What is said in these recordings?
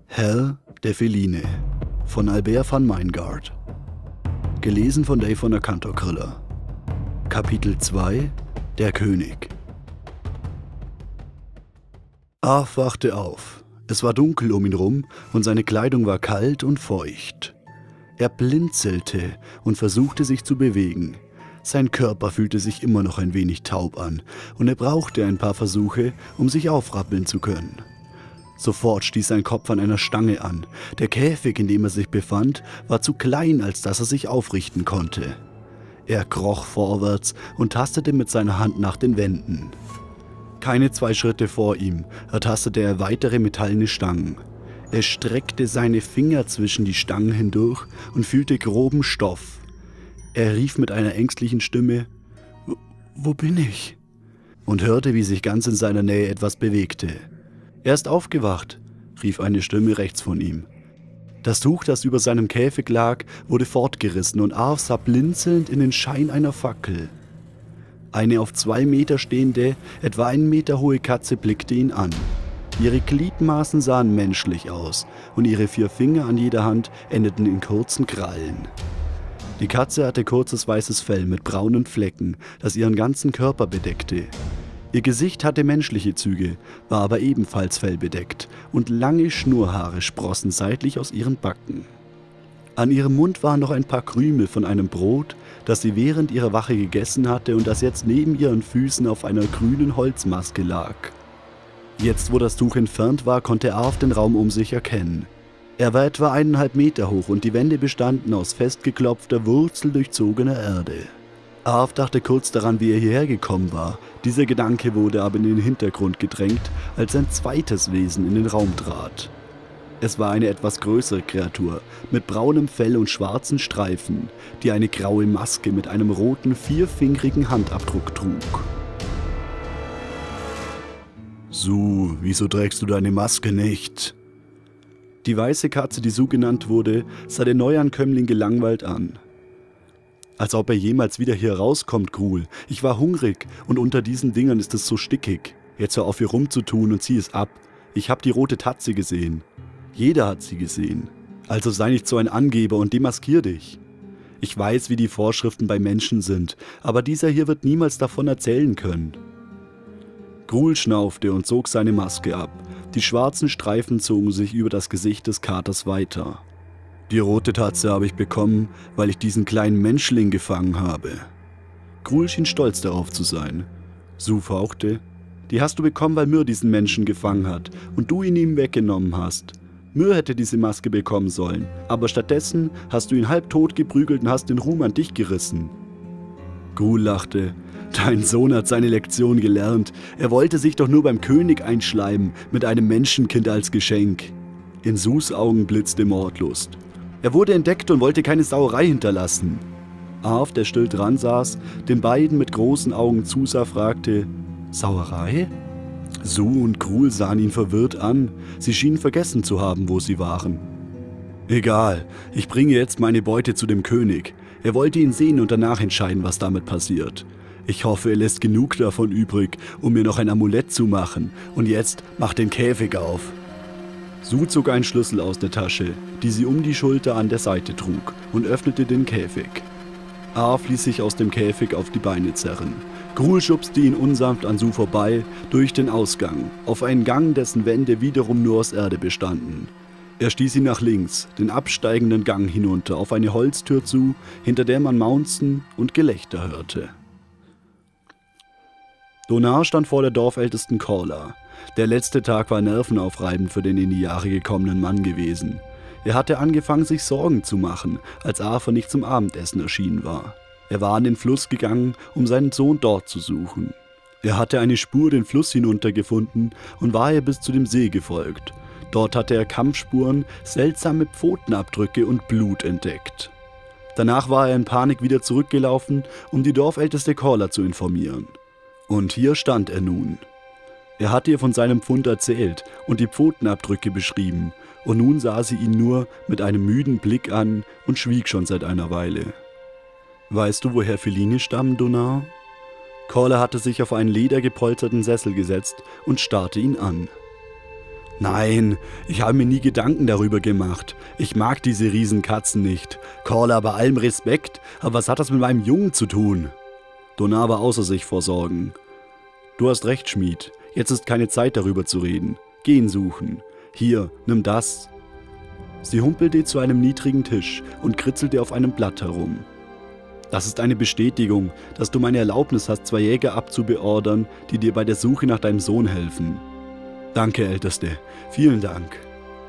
Herr der Feline von Albert van Meingard. Gelesen von Dave von der Kantorkriller. Kapitel 2 – Der König. Arf wachte auf. Es war dunkel um ihn rum und seine Kleidung war kalt und feucht. Er blinzelte und versuchte sich zu bewegen. Sein Körper fühlte sich immer noch ein wenig taub an und er brauchte ein paar Versuche, um sich aufrappeln zu können. Sofort stieß sein Kopf an einer Stange an. Der Käfig, in dem er sich befand, war zu klein, als dass er sich aufrichten konnte. Er kroch vorwärts und tastete mit seiner Hand nach den Wänden. Keine 2 Schritte vor ihm ertastete er weitere metallene Stangen. Er streckte seine Finger zwischen die Stangen hindurch und fühlte groben Stoff. Er rief mit einer ängstlichen Stimme: »Wo bin ich?« und hörte, wie sich ganz in seiner Nähe etwas bewegte. »Er ist aufgewacht«, rief eine Stimme rechts von ihm. Das Tuch, das über seinem Käfig lag, wurde fortgerissen und Arf sah blinzelnd in den Schein einer Fackel. Eine auf 2 Meter stehende, etwa 1 Meter hohe Katze blickte ihn an. Ihre Gliedmaßen sahen menschlich aus und ihre 4 Finger an jeder Hand endeten in kurzen Krallen. Die Katze hatte kurzes weißes Fell mit braunen Flecken, das ihren ganzen Körper bedeckte. Ihr Gesicht hatte menschliche Züge, war aber ebenfalls fellbedeckt und lange Schnurrhaare sprossen seitlich aus ihren Backen. An ihrem Mund waren noch ein paar Krümel von einem Brot, das sie während ihrer Wache gegessen hatte und das jetzt neben ihren Füßen auf einer grünen Holzmaske lag. Jetzt, wo das Tuch entfernt war, konnte Arf den Raum um sich erkennen. Er war etwa 1,5 Meter hoch und die Wände bestanden aus festgeklopfter, wurzeldurchzogener Erde. Arf dachte kurz daran, wie er hierher gekommen war. Dieser Gedanke wurde aber in den Hintergrund gedrängt, als ein zweites Wesen in den Raum trat. Es war eine etwas größere Kreatur, mit braunem Fell und schwarzen Streifen, die eine graue Maske mit einem roten, 4-fingerigen Handabdruck trug. »Su, wieso trägst du deine Maske nicht?« Die weiße Katze, die Su genannt wurde, sah den Neuankömmling gelangweilt an. »Als ob er jemals wieder hier rauskommt, Gruul. Ich war hungrig und unter diesen Dingern ist es so stickig. Jetzt hör auf, hier rumzutun und zieh es ab. Ich hab die rote Tatze gesehen. Jeder hat sie gesehen. Also sei nicht so ein Angeber und demaskier dich. Ich weiß, wie die Vorschriften bei Menschen sind, aber dieser hier wird niemals davon erzählen können.« Gruul schnaufte und zog seine Maske ab. Die schwarzen Streifen zogen sich über das Gesicht des Katers weiter. »Die rote Tatze habe ich bekommen, weil ich diesen kleinen Menschling gefangen habe.« Gruul schien stolz darauf zu sein. Su fauchte: »Die hast du bekommen, weil Myr diesen Menschen gefangen hat und du ihn ihm weggenommen hast. Myr hätte diese Maske bekommen sollen, aber stattdessen hast du ihn halbtot geprügelt und hast den Ruhm an dich gerissen.« Gruul lachte. »Dein Sohn hat seine Lektion gelernt. Er wollte sich doch nur beim König einschleimen, mit einem Menschenkind als Geschenk.« In Sus Augen blitzte Mordlust. Er wurde entdeckt und wollte keine Sauerei hinterlassen. Arf, der still dran saß, den beiden mit großen Augen zusah, fragte: »Sauerei?« Su und Gruul sahen ihn verwirrt an. Sie schienen vergessen zu haben, wo sie waren. »Egal, ich bringe jetzt meine Beute zu dem König. Er wollte ihn sehen und danach entscheiden, was damit passiert. Ich hoffe, er lässt genug davon übrig, um mir noch ein Amulett zu machen. Und jetzt mach den Käfig auf.« Su zog einen Schlüssel aus der Tasche, die sie um die Schulter an der Seite trug, und öffnete den Käfig. Arf ließ sich aus dem Käfig auf die Beine zerren. Gruul schubste ihn unsanft an Su vorbei, durch den Ausgang, auf einen Gang, dessen Wände wiederum nur aus Erde bestanden. Er stieß ihn nach links, den absteigenden Gang hinunter, auf eine Holztür zu, hinter der man Maunzen und Gelächter hörte. Donar stand vor der Dorfältesten Korla. Der letzte Tag war nervenaufreibend für den in die Jahre gekommenen Mann gewesen. Er hatte angefangen, sich Sorgen zu machen, als Arthur nicht zum Abendessen erschienen war. Er war an den Fluss gegangen, um seinen Sohn dort zu suchen. Er hatte eine Spur den Fluss hinunter gefunden und war ihr bis zu dem See gefolgt. Dort hatte er Kampfspuren, seltsame Pfotenabdrücke und Blut entdeckt. Danach war er in Panik wieder zurückgelaufen, um die Dorfälteste Korla zu informieren. Und hier stand er nun. Er hatte ihr von seinem Fund erzählt und die Pfotenabdrücke beschrieben, und nun sah sie ihn nur mit einem müden Blick an und schwieg schon seit einer Weile. »Weißt du, woher Feline stammen, Donar?« Korla hatte sich auf einen ledergepolsterten Sessel gesetzt und starrte ihn an. Nein, ich habe mir nie Gedanken darüber gemacht. Ich mag diese Riesenkatzen nicht. Korla, bei allem Respekt, aber was hat das mit meinem Jungen zu tun? Donar war außer sich vor Sorgen. Du hast recht, Schmied. Jetzt ist keine Zeit, darüber zu reden. Geh ihn suchen. Hier, nimm das. Sie humpelte zu einem niedrigen Tisch und kritzelte auf einem Blatt herum. Das ist eine Bestätigung, dass du meine Erlaubnis hast, 2 Jäger abzubeordern, die dir bei der Suche nach deinem Sohn helfen. Danke, Älteste. Vielen Dank.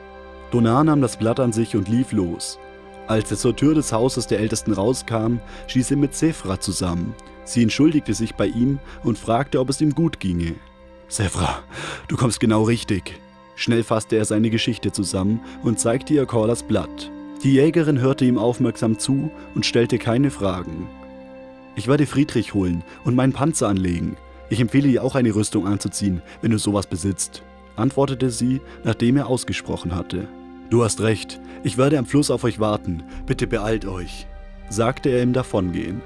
Donar nahm das Blatt an sich und lief los. Als er zur Tür des Hauses der Ältesten rauskam, stieß er mit Sephra zusammen. Sie entschuldigte sich bei ihm und fragte, ob es ihm gut ginge. Sephra, du kommst genau richtig. Schnell fasste er seine Geschichte zusammen und zeigte ihr Korlas Blatt. Die Jägerin hörte ihm aufmerksam zu und stellte keine Fragen. Ich werde Friedrich holen und meinen Panzer anlegen. Ich empfehle dir auch eine Rüstung anzuziehen, wenn du sowas besitzt, antwortete sie, nachdem er ausgesprochen hatte. Du hast recht, ich werde am Fluss auf euch warten. Bitte beeilt euch, sagte er im Davongehen.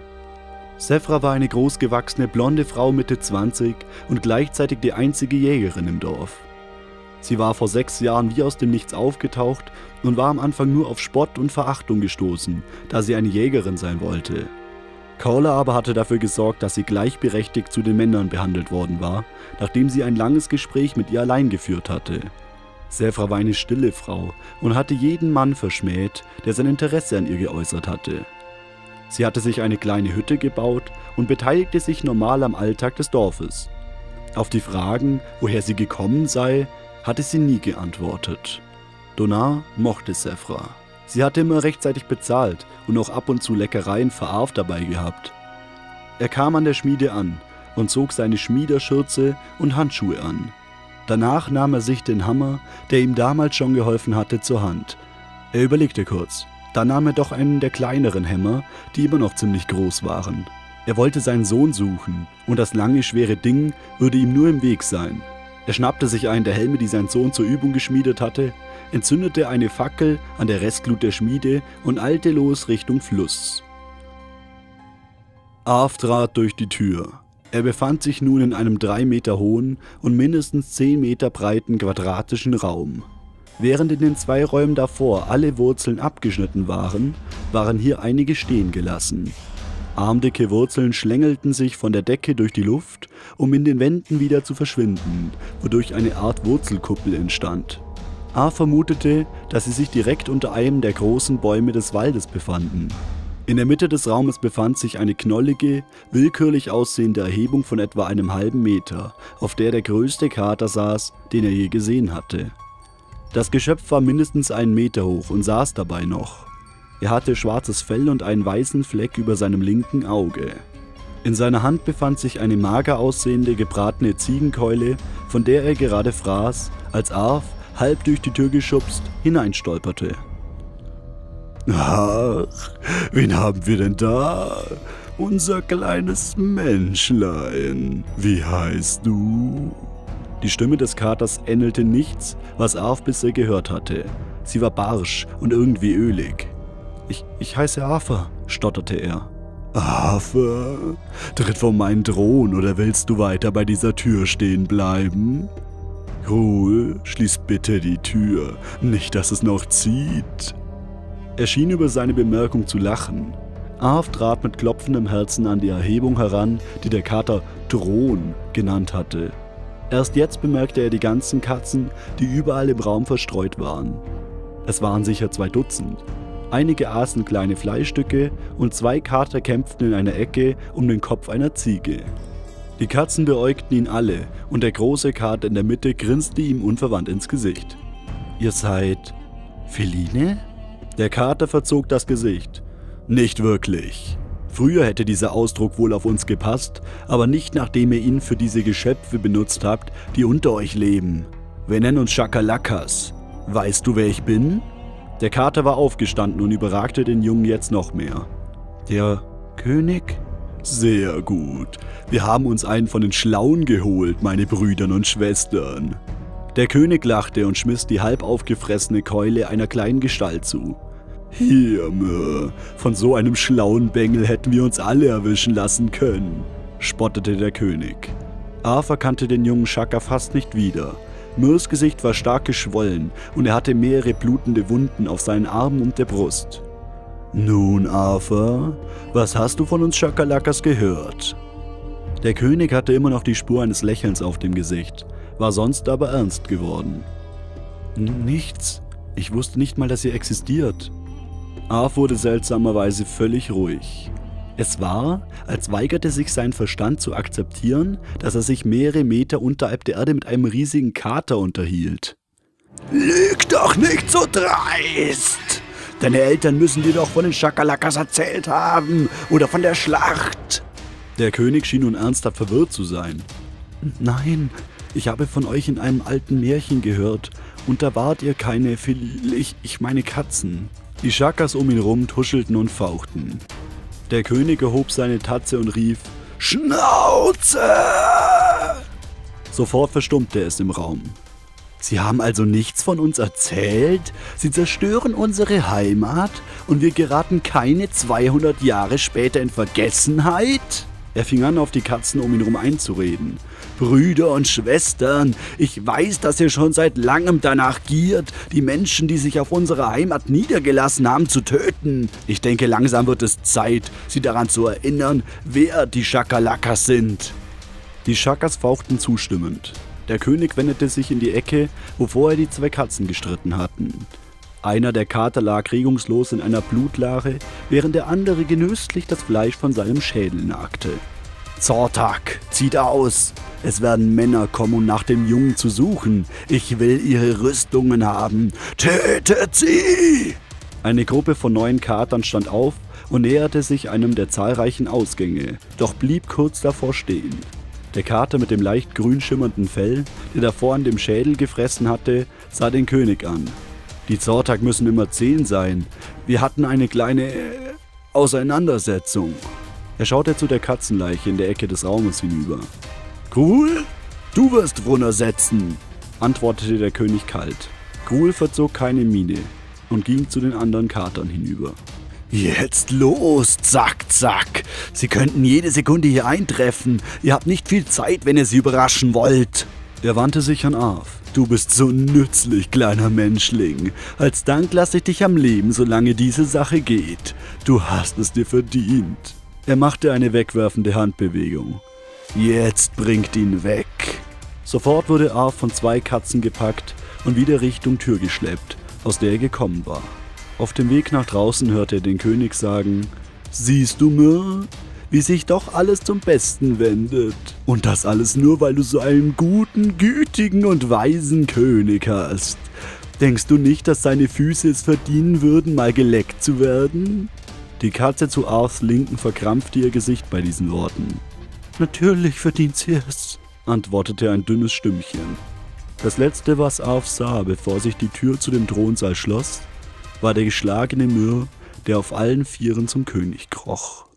Sephra war eine großgewachsene, blonde Frau Mitte 20 und gleichzeitig die einzige Jägerin im Dorf. Sie war vor 6 Jahren wie aus dem Nichts aufgetaucht und war am Anfang nur auf Spott und Verachtung gestoßen, da sie eine Jägerin sein wollte. Korla aber hatte dafür gesorgt, dass sie gleichberechtigt zu den Männern behandelt worden war, nachdem sie ein langes Gespräch mit ihr allein geführt hatte. Sephra war eine stille Frau und hatte jeden Mann verschmäht, der sein Interesse an ihr geäußert hatte. Sie hatte sich eine kleine Hütte gebaut und beteiligte sich normal am Alltag des Dorfes. Auf die Fragen, woher sie gekommen sei, hatte sie nie geantwortet. Donar mochte Sephra. Sie hatte immer rechtzeitig bezahlt und auch ab und zu Leckereien für Arv dabei gehabt. Er kam an der Schmiede an und zog seine Schmiederschürze und Handschuhe an. Danach nahm er sich den Hammer, der ihm damals schon geholfen hatte, zur Hand. Er überlegte kurz. Dann nahm er doch einen der kleineren Hämmer, die immer noch ziemlich groß waren. Er wollte seinen Sohn suchen und das lange, schwere Ding würde ihm nur im Weg sein. Er schnappte sich einen der Helme, die sein Sohn zur Übung geschmiedet hatte, entzündete eine Fackel an der Restglut der Schmiede und eilte los Richtung Fluss. Arv trat durch die Tür. Er befand sich nun in einem 3 Meter hohen und mindestens 10 Meter breiten quadratischen Raum. Während in den 2 Räumen davor alle Wurzeln abgeschnitten waren, waren hier einige stehen gelassen. Armdicke Wurzeln schlängelten sich von der Decke durch die Luft, um in den Wänden wieder zu verschwinden, wodurch eine Art Wurzelkuppel entstand. Arv vermutete, dass sie sich direkt unter einem der großen Bäume des Waldes befanden. In der Mitte des Raumes befand sich eine knollige, willkürlich aussehende Erhebung von etwa einem halben Meter, auf der der größte Kater saß, den er je gesehen hatte. Das Geschöpf war mindestens 1 Meter hoch und saß dabei noch. Er hatte schwarzes Fell und einen weißen Fleck über seinem linken Auge. In seiner Hand befand sich eine mager aussehende, gebratene Ziegenkeule, von der er gerade fraß, als Arv, halb durch die Tür geschubst, hineinstolperte. »Ach, wen haben wir denn da? Unser kleines Menschlein. Wie heißt du?« Die Stimme des Katers ähnelte nichts, was Arv bisher gehört hatte. Sie war barsch und irgendwie ölig. Ich heiße Arthur«, stotterte er. »Arthur? Tritt vor meinen Thron oder willst du weiter bei dieser Tür stehen bleiben? Cool, schließ bitte die Tür, nicht dass es noch zieht.« Er schien über seine Bemerkung zu lachen. Arv trat mit klopfendem Herzen an die Erhebung heran, die der Kater Thron genannt hatte. Erst jetzt bemerkte er die ganzen Katzen, die überall im Raum verstreut waren. Es waren sicher 2 Dutzend. Einige aßen kleine Fleischstücke und 2 Kater kämpften in einer Ecke um den Kopf einer Ziege. Die Katzen beäugten ihn alle und der große Kater in der Mitte grinste ihm unverwandt ins Gesicht. »Ihr seid Feline?« Der Kater verzog das Gesicht. »Nicht wirklich. Früher hätte dieser Ausdruck wohl auf uns gepasst, aber nicht nachdem ihr ihn für diese Geschöpfe benutzt habt, die unter euch leben. Wir nennen uns Schakalakas. Weißt du, wer ich bin?« Der Kater war aufgestanden und überragte den Jungen jetzt noch mehr. »Der König?« »Sehr gut. Wir haben uns einen von den Schlauen geholt, meine Brüdern und Schwestern.« Der König lachte und schmiss die halb aufgefressene Keule einer kleinen Gestalt zu. »Hier, Mör, von so einem schlauen Bengel hätten wir uns alle erwischen lassen können«, spottete der König. Arthur kannte den jungen Schakka fast nicht wieder. Myrs Gesicht war stark geschwollen und er hatte mehrere blutende Wunden auf seinen Armen und der Brust. »Nun, Arthur, was hast du von uns Schakalakas gehört?« Der König hatte immer noch die Spur eines Lächelns auf dem Gesicht, war sonst aber ernst geworden. »Nichts. Ich wusste nicht mal, dass ihr existiert.« Arthur wurde seltsamerweise völlig ruhig. Es war, als weigerte sich sein Verstand zu akzeptieren, dass er sich mehrere Meter unterhalb der Erde mit einem riesigen Kater unterhielt. »Lüg doch nicht so dreist! Deine Eltern müssen dir doch von den Schakalakas erzählt haben oder von der Schlacht!« Der König schien nun ernsthaft verwirrt zu sein. »Nein, ich habe von euch in einem alten Märchen gehört und da wart ihr keine, ich meine Katzen.« Die Shakas um ihn rum tuschelten und fauchten. Der König erhob seine Tatze und rief: »Schnauze!« Sofort verstummte es im Raum. »Sie haben also nichts von uns erzählt? Sie zerstören unsere Heimat und wir geraten keine 200 Jahre später in Vergessenheit?« Er fing an, auf die Katzen um ihn herum einzureden. »Brüder und Schwestern, ich weiß, dass ihr schon seit langem danach giert, die Menschen, die sich auf unserer Heimat niedergelassen haben, zu töten. Ich denke, langsam wird es Zeit, sie daran zu erinnern, wer die Schakalakas sind.« Die Shakas fauchten zustimmend. Der König wendete sich in die Ecke, wo vorher die zwei Katzen gestritten hatten. Einer der Kater lag regungslos in einer Blutlache, während der andere genüsslich das Fleisch von seinem Schädel nagte. »Zortak, zieht aus! Es werden Männer kommen, um nach dem Jungen zu suchen. Ich will ihre Rüstungen haben. Tötet sie!« Eine Gruppe von 9 Katern stand auf und näherte sich einem der zahlreichen Ausgänge, doch blieb kurz davor stehen. Der Kater mit dem leicht grün schimmernden Fell, der davor an dem Schädel gefressen hatte, sah den König an. »Die Zortak müssen immer 10 sein. Wir hatten eine kleine Auseinandersetzung.« Er schaute zu der Katzenleiche in der Ecke des Raumes hinüber. »Gruul, du wirst runtersetzen«, antwortete der König kalt. Gruul verzog keine Miene und ging zu den anderen Katern hinüber. »Jetzt los, zack, zack! Sie könnten jede Sekunde hier eintreffen. Ihr habt nicht viel Zeit, wenn ihr sie überraschen wollt.« Er wandte sich an Arv. »Du bist so nützlich, kleiner Menschling. Als Dank lasse ich dich am Leben, solange diese Sache geht. Du hast es dir verdient.« Er machte eine wegwerfende Handbewegung. »Jetzt bringt ihn weg!« Sofort wurde Arv von 2 Katzen gepackt und wieder Richtung Tür geschleppt, aus der er gekommen war. Auf dem Weg nach draußen hörte er den König sagen: »Siehst du, Myr, wie sich doch alles zum Besten wendet. Und das alles nur, weil du so einen guten, gütigen und weisen König hast. Denkst du nicht, dass seine Füße es verdienen würden, mal geleckt zu werden?« Die Katze zu Arths Linken verkrampfte ihr Gesicht bei diesen Worten. »Natürlich verdient sie es«, antwortete ein dünnes Stimmchen. Das Letzte, was Arth sah, bevor sich die Tür zu dem Thronsaal schloss, war der geschlagene Myr, der auf allen 4 zum König kroch.